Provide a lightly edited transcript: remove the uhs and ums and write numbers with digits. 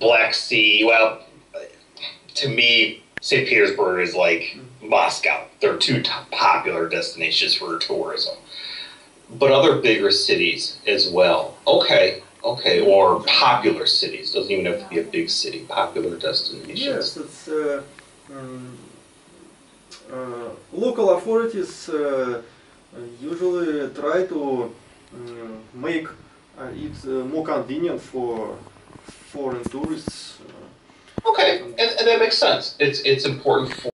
Black Sea. Well, to me, St. Petersburg is like Moscow. They're two popular destinations for tourism. But other bigger cities as well. Okay, or popular cities. Doesn't even have to be a big city. Popular destinations. Yes, it's local authorities usually try to make it more convenient for foreign tourists. Okay, and that makes sense. It's important for